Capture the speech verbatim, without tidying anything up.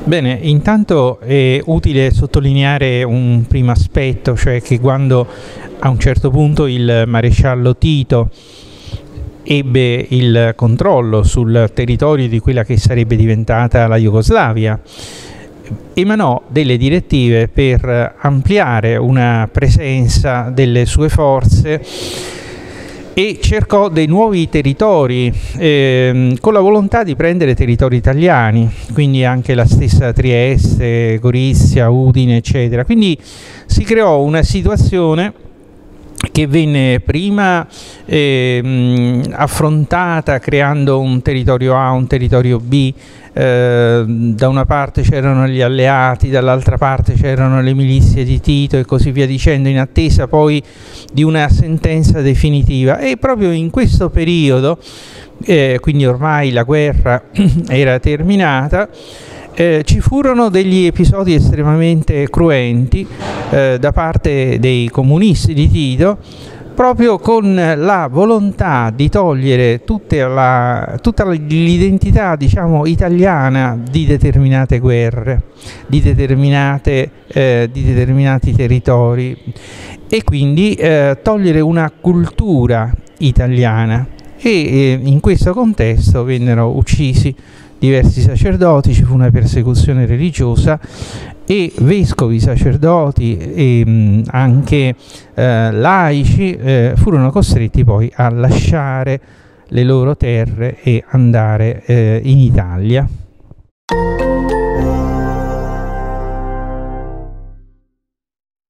Bene, intanto è utile sottolineare un primo aspetto, cioè che quando a un certo punto il maresciallo Tito ebbe il controllo sul territorio di quella che sarebbe diventata la Jugoslavia, emanò delle direttive per ampliare una presenza delle sue forze e cercò dei nuovi territori eh, con la volontà di prendere territori italiani, quindi anche la stessa Trieste, Gorizia, Udine, eccetera. Quindi si creò una situazione che venne prima eh, mh, affrontata creando un territorio A, un territorio B. Eh, da una parte c'erano gli alleati, dall'altra parte c'erano le milizie di Tito e così via dicendo, in attesa poi di una sentenza definitiva. E proprio in questo periodo, eh, quindi ormai la guerra era terminata, Eh, ci furono degli episodi estremamente cruenti eh, da parte dei comunisti di Tito, proprio con la volontà di togliere tutta la, tutta l'identità, diciamo, italiana di determinate guerre, di, determinate, eh, di determinati territori, e quindi eh, togliere una cultura italiana. E eh, in questo contesto vennero uccisi diversi sacerdoti, ci fu una persecuzione religiosa e vescovi, sacerdoti e mh, anche eh, laici eh, furono costretti poi a lasciare le loro terre e andare eh, in Italia.